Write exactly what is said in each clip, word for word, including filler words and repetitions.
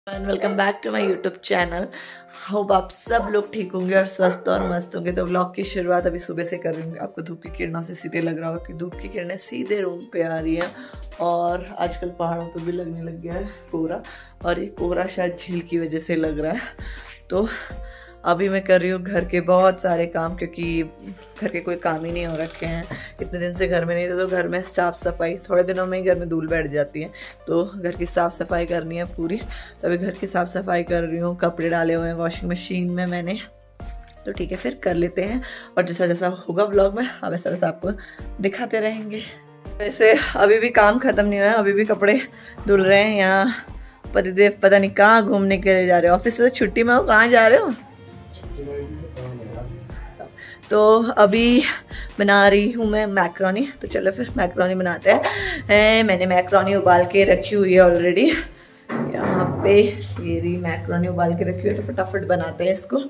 And welcome back to my YouTube channel. Hope आप सब लोग ठीक होंगे और स्वस्थ और मस्त होंगे। तो व्लॉग की शुरुआत अभी सुबह से कर रही हूँ। आपको धूप की किरणों से सीधे लग रहा होगा कि धूप की किरणें सीधे रूम पे आ रही हैं और आजकल पहाड़ों पे भी लगने लग गया है कोहरा, और ये कोहरा शायद झील की वजह से लग रहा है। तो अभी मैं कर रही हूँ घर के बहुत सारे काम, क्योंकि घर के कोई काम ही नहीं हो रखे हैं। इतने दिन से घर में नहीं थे तो घर में साफ़ सफाई, थोड़े दिनों में ही घर में धूल बैठ जाती है, तो घर की साफ़ सफाई करनी है पूरी। तो अभी घर की साफ़ सफाई कर रही हूँ। कपड़े डाले हुए हैं वॉशिंग मशीन में मैंने, तो ठीक है फिर कर लेते हैं। और जैसा जैसा होगा व्लॉग में अब वैसा वैसा आपको दिखाते रहेंगे। वैसे अभी भी काम ख़त्म नहीं हुआ है, अभी भी कपड़े धुल रहे हैं। यहाँ पतिदेव पता नहीं कहाँ घूमने के लिए जा रहे हो, ऑफिस से छुट्टी में हो, कहाँ जा रहे हो? तो अभी बना रही हूँ मैं मैक्रोनी, तो चलो फिर मैक्रोनी बनाते हैं। मैंने मैक्रोनी उबाल के रखी हुई है ऑलरेडी यहाँ पे। ये रही मैक्रोनी उबाल के रखी हुई है, तो फटाफट बनाते हैं इसको।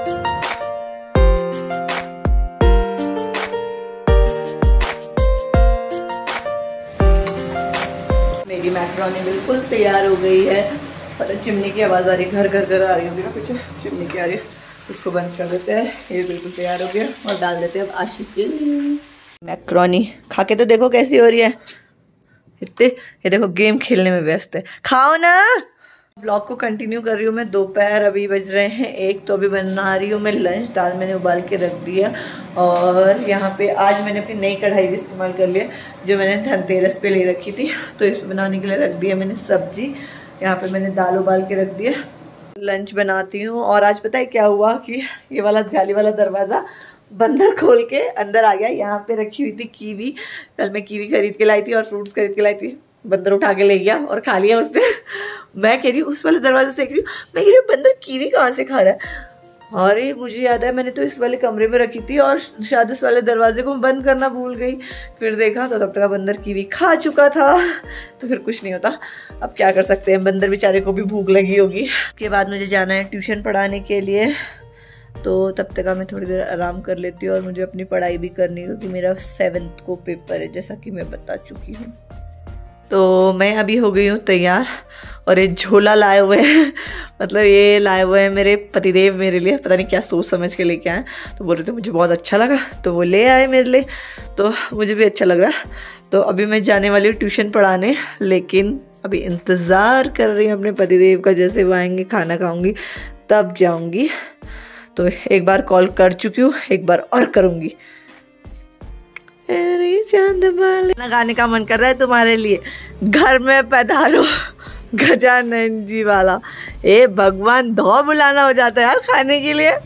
मेरी मैक्रोनी बिल्कुल तैयार हो गई है। पर चिमनी की आवाज़ आ रही है, घर घर घर आ रही होगी ना कुछ, चिमनी की आ रही है। उसको बंद कर देते हैं। ये बिल्कुल तैयार हो गया और डाल देते हैं अब आशिक के मैक्रोनी। खा के तो देखो कैसी हो रही है। इतने ये देखो गेम खेलने में व्यस्त है, खाओ ना। ब्लॉग को कंटिन्यू कर रही हूँ मैं। दोपहर अभी बज रहे हैं एक, तो अभी बना रही हूँ मैं लंच। दाल मैंने उबाल के रख दिया और यहाँ पे आज मैंने अपनी नई कढ़ाई भी इस्तेमाल कर लिया, जो मैंने धनतेरस पे ले रखी थी। तो इसमें बनाने के लिए रख दिया मैंने सब्जी। यहाँ पे मैंने दाल उबाल के रख दिया, लंच बनाती हूँ। और आज पता है क्या हुआ कि ये वाला जाली वाला दरवाज़ा बंदर खोल के अंदर आ गया। यहाँ पे रखी हुई थी कीवी, कल मैं कीवी खरीद के लाई थी और फ्रूट्स खरीद के लाई थी। बंदर उठा के ले गया और खा लिया उसने। मैं कह रही हूँ उस वाले दरवाजे से देख रही हूँ, मैं कह रही हूँ बंदर कीवी कहाँ से खा रहा है। अरे मुझे याद है मैंने तो इस वाले कमरे में रखी थी और शायद इस वाले दरवाजे को बंद करना भूल गई। फिर देखा तो तब तक बंदर कीवी खा चुका था। तो फिर कुछ नहीं होता, अब क्या कर सकते हैं, बंदर बेचारे को भी भूख लगी होगी। उसके बाद मुझे जाना है ट्यूशन पढ़ाने के लिए, तो तब तक मैं थोड़ी देर आराम कर लेती हूँ। और मुझे अपनी पढ़ाई भी करनी है क्योंकि मेरा सेवन्थ को पेपर है, जैसा कि मैं बता चुकी हूँ। तो मैं अभी हो गई हूँ तैयार और एक झोला लाए हुए हैं, मतलब ये लाए हुए हैं मेरे पतिदेव मेरे लिए। पता नहीं क्या सोच समझ के लेके आए, तो बोल रहे थे मुझे बहुत अच्छा लगा तो वो ले आए मेरे लिए, तो मुझे भी अच्छा लग रहा। तो अभी मैं जाने वाली हूँ ट्यूशन पढ़ाने, लेकिन अभी इंतज़ार कर रही हूँ अपने पतिदेव का। जैसे वो आएंगे खाना खाऊंगी तब जाऊंगी। तो एक बार कॉल कर चुकी हूँ, एक बार और करूँगी। अरे चांद वाले लगाने का मन कर रहा है तुम्हारे लिए, घर में पधारो गजानन जी वाला। ए भगवान, धौ बुलाना हो जाता है यार खाने के लिए।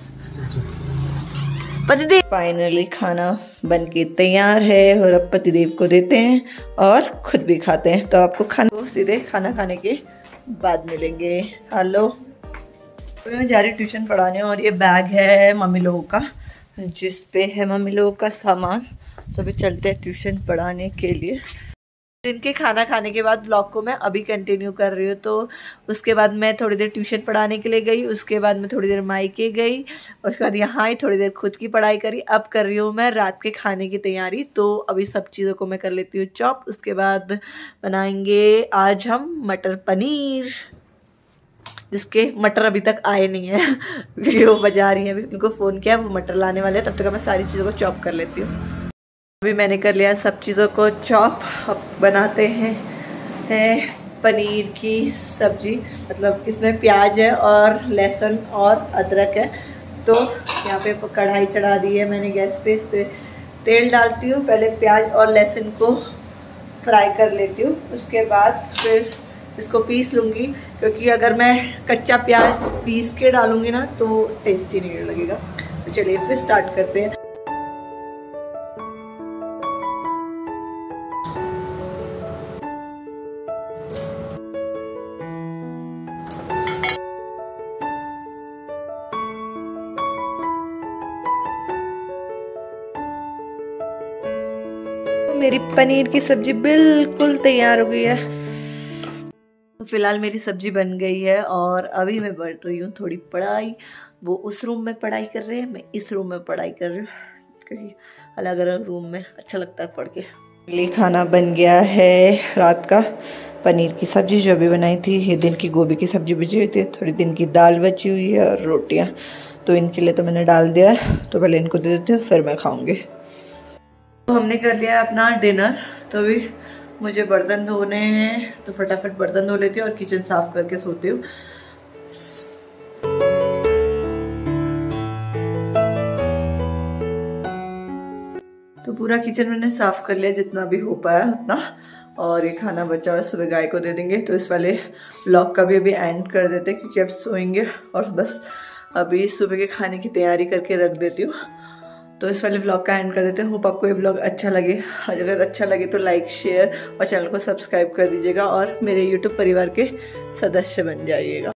पतिदेव फाइनली खाना बन के तैयार है और अब पतिदेव को देते हैं और खुद भी खाते हैं। तो आपको खाना सीधे खाना खाने के बाद मिलेंगे। हेलो, तो मैं जा रही ट्यूशन पढ़ाने और ये बैग है मम्मी लोगों का, जिस पे है मम्मी लोगों का सामान। तो अभी चलते हैं ट्यूशन पढ़ाने के लिए। दिन के खाना खाने के बाद ब्लॉग को मैं अभी कंटिन्यू कर रही हूँ। तो उसके बाद मैं थोड़ी देर ट्यूशन पढ़ाने के लिए गई, उसके बाद मैं थोड़ी देर मायके गई, उसके बाद यहाँ ही थोड़ी देर खुद की पढ़ाई करी। अब कर रही हूँ मैं रात के खाने की तैयारी। तो अभी सब चीज़ों को मैं कर लेती हूँ चॉप। उसके बाद बनाएंगे आज हम मटर पनीर, जिसके मटर अभी तक आए नहीं है क्योंकि वो बजा रही हैं। अभी उनको फ़ोन किया, वो मटर लाने वाले हैं। तब तक मैं सारी चीज़ों को चॉप कर लेती हूँ। अभी मैंने कर लिया सब चीज़ों को चॉप। अब बनाते हैं है पनीर की सब्जी, मतलब इसमें प्याज है और लहसुन और अदरक है। तो यहाँ पे कढ़ाई चढ़ा दी है मैंने गैस पे। इस पर तेल डालती हूँ, पहले प्याज और लहसुन को फ्राई कर लेती हूँ। उसके बाद फिर इसको पीस लूँगी, क्योंकि अगर मैं कच्चा प्याज पीस के डालूँगी ना तो टेस्टी नहीं लगेगा। तो चलिए फिर स्टार्ट करते हैं। मेरी पनीर की सब्जी बिल्कुल तैयार हो गई है। फिलहाल मेरी सब्जी बन गई है और अभी मैं बढ़ रही हूँ थोड़ी पढ़ाई। वो उस रूम में पढ़ाई कर रहे हैं, मैं इस रूम में पढ़ाई कर रही हूँ, क्योंकि अलग अलग रूम में अच्छा लगता है पढ़ के। खाना बन गया है रात का। पनीर की सब्ज़ी जो भी बनाई थी, ये दिन की गोभी की सब्ज़ी बची हुई थी, थोड़ी दिन की दाल बची हुई है और रोटियाँ, तो इनके लिए तो मैंने डाल दिया है। तो पहले इनको दे देती हूँ, फिर मैं खाऊँगी। तो हमने कर लिया अपना डिनर, तो अभी मुझे बर्तन धोने हैं, तो फटाफट बर्तन धो लेती हूँ और किचन साफ़ करके सोती हूँ। तो पूरा किचन मैंने साफ़ कर लिया जितना भी हो पाया उतना, और ये खाना बचा हुआ सुबह गाय को दे देंगे। तो इस वाले व्लॉग का भी अभी एंड कर देते हैं, क्योंकि अब सोएंगे और बस अभी सुबह के खाने की तैयारी करके रख देती हूँ। तो इस वाले व्लॉग का एंड कर देते हैं। होप आपको ये व्लॉग अच्छा लगे। अगर अच्छा लगे तो लाइक, शेयर और चैनल को सब्सक्राइब कर दीजिएगा और मेरे यूट्यूब परिवार के सदस्य बन जाइएगा।